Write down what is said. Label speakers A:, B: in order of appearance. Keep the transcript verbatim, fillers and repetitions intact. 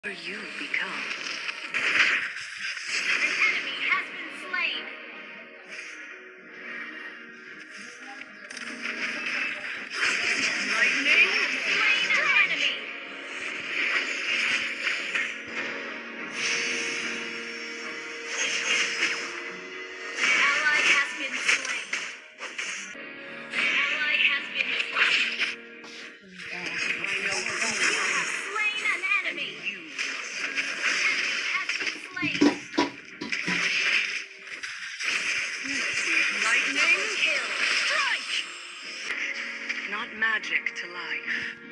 A: You become.
B: An enemy has been slain.
A: Lightning.
B: Slain an enemy. Ally has been slain. Ally has been slain.
A: I know who
B: You have slain an enemy.
A: you.
B: Enemy has been slain.
A: Lightning.
B: Kill. Strike.
A: Not magic to life.